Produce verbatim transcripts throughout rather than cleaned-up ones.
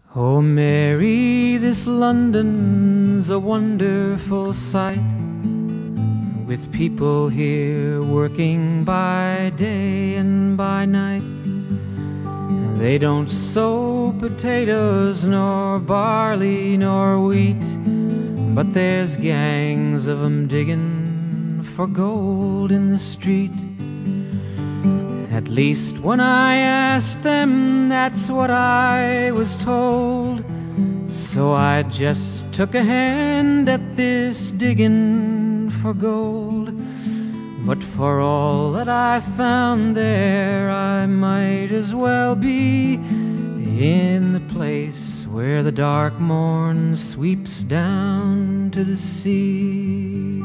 Oh Mary, this London's a wonderful sight, with people here working by day and by night. They don't sow potatoes, nor barley, nor wheat, but there's gangs of 'em digging for gold in the street. At least when I asked them, that's what I was told. So I just took a hand at this digging for gold. But for all that I found there, I might as well be in the place where the dark morn sweeps down to the sea.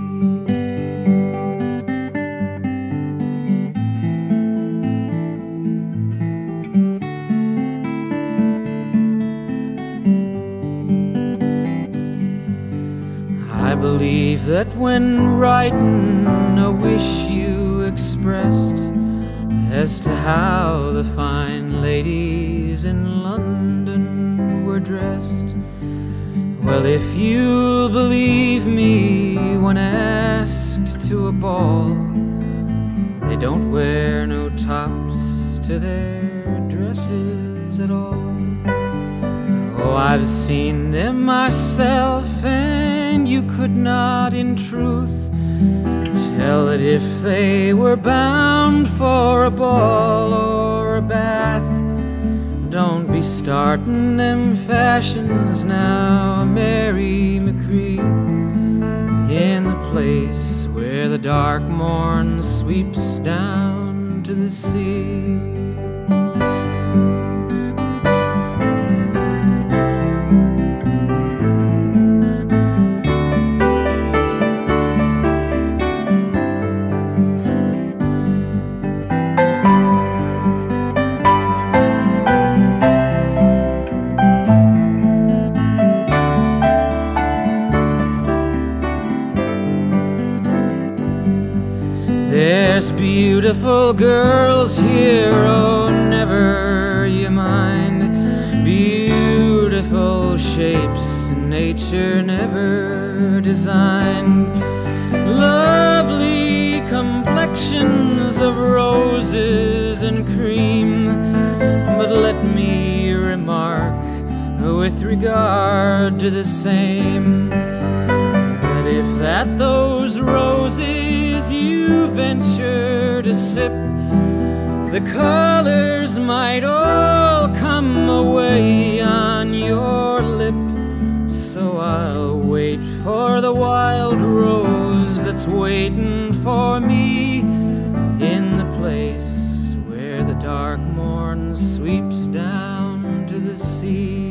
I believe that when writing a wish you expressed as to how the fine ladies in London were dressed, well, if you'll believe me, when asked to a ball, they don't wear no tops to their dresses at all. Oh, I've seen them myself, and you could not in truth tell that if they were bound for a ball or a bath. Don't be starting them fashions now, Mary McCree, in the place where the dark morn sweeps down to the sea. There's beautiful girls here, oh, never you mind. Beautiful shapes nature never designed. Lovely complexions of roses and cream. But let me remark, with regard to the same, that if that those roses you venture to sip, the colors might all come away on your lip. So I'll wait for the wild rose that's waiting for me in the place where the dark morn sweeps down to the sea.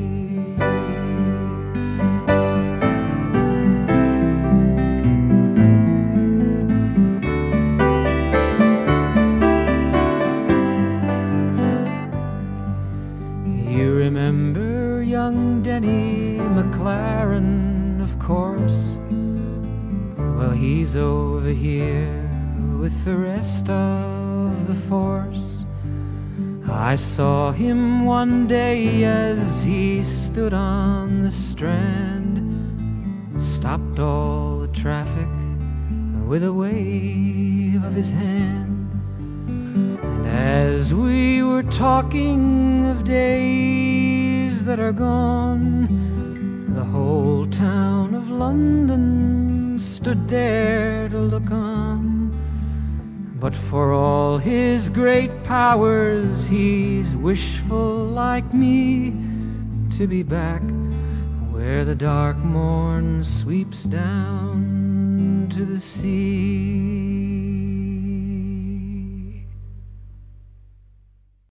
You remember young Denny McLaren, of course. Well, he's over here with the rest of the force. I saw him one day as he stood on the Strand, stopped all the traffic with a wave of his hand. And as we were talking of days that are gone, the whole town of London stood there to look on. But for all his great powers, he's wishful like me, to be back where the dark morn sweeps down to the sea.